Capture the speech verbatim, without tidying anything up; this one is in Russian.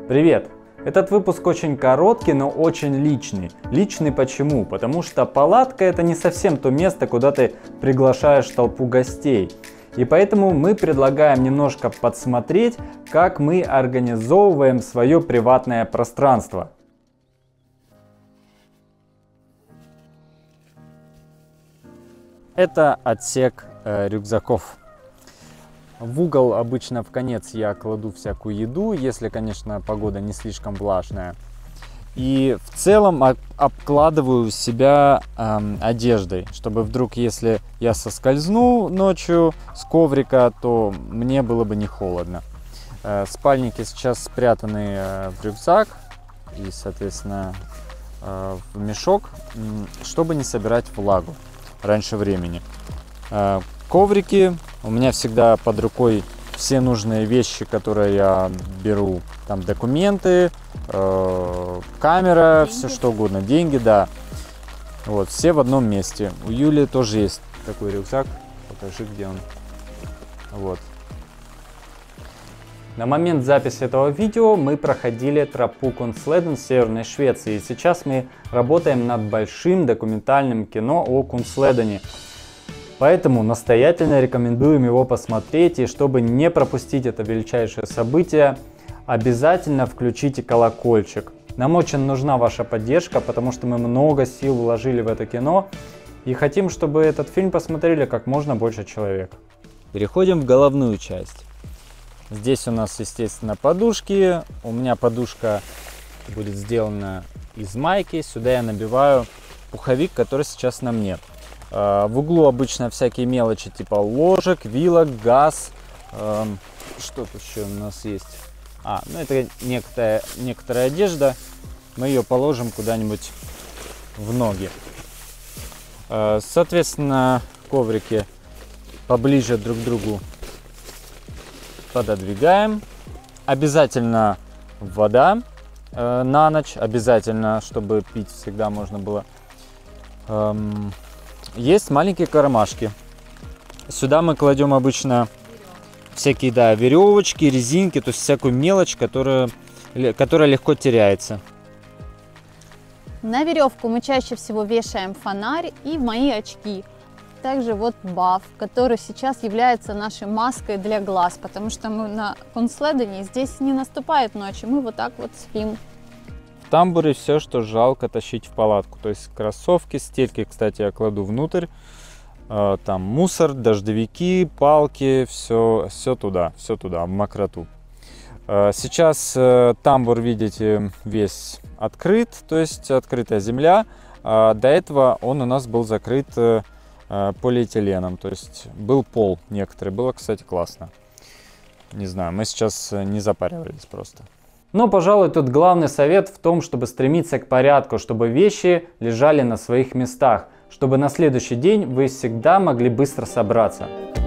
Привет! Этот выпуск очень короткий, но очень личный. Личный почему? Потому что палатка — это не совсем то место, куда ты приглашаешь толпу гостей. И поэтому мы предлагаем немножко подсмотреть, как мы организовываем свое приватное пространство. Это отсек э, рюкзаков. В угол обычно в конец я кладу всякую еду, если, конечно, погода не слишком влажная. И в целом обкладываю себя э, одеждой, чтобы вдруг, если я соскользну ночью с коврика, то мне было бы не холодно. Э, спальники сейчас спрятаны э, в рюкзак и, соответственно, э, в мешок, чтобы не собирать влагу раньше времени. Э, коврики. У меня всегда под рукой все нужные вещи, которые я беру. Там документы, э, камера, деньги. Все что угодно. Деньги, да. Вот, все в одном месте. У Юли тоже есть такой рюкзак. Покажи, где он. Вот. На момент записи этого видео мы проходили тропу Кунстледен в Северной Швеции. И сейчас мы работаем над большим документальным кино о Кунстледене. Поэтому настоятельно рекомендуем его посмотреть, и чтобы не пропустить это величайшее событие, обязательно включите колокольчик. Нам очень нужна ваша поддержка, потому что мы много сил вложили в это кино и хотим, чтобы этот фильм посмотрели как можно больше человек. Переходим в головную часть. Здесь у нас, естественно, подушки. У меня подушка будет сделана из майки. Сюда я набиваю пуховик, который сейчас на мне. В углу обычно всякие мелочи типа ложек, вилок, газ. Что тут еще у нас есть? А, ну это некоторая, некоторая одежда. Мы ее положим куда-нибудь в ноги. Соответственно, коврики поближе друг к другу пододвигаем. Обязательно вода на ночь. Обязательно, чтобы пить всегда можно было. Есть маленькие кармашки. Сюда мы кладем обычно всякие, да, веревочки, резинки, то есть всякую мелочь, которая, которая легко теряется. На веревку мы чаще всего вешаем фонарь и мои очки. Также вот баф, который сейчас является нашей маской для глаз, потому что мы на Кунстледене, здесь не наступает ночь, и мы вот так вот спим. В тамбуре все, что жалко тащить в палатку. То есть кроссовки, стельки, кстати, я кладу внутрь. Там мусор, дождевики, палки, все, все туда, все туда, в мокроту. Сейчас тамбур, видите, весь открыт, то есть открытая земля. До этого он у нас был закрыт полиэтиленом, то есть был пол некоторый. Было, кстати, классно. Не знаю, мы сейчас не запаривались просто. Но, пожалуй, тут главный совет в том, чтобы стремиться к порядку, чтобы вещи лежали на своих местах, чтобы на следующий день вы всегда могли быстро собраться.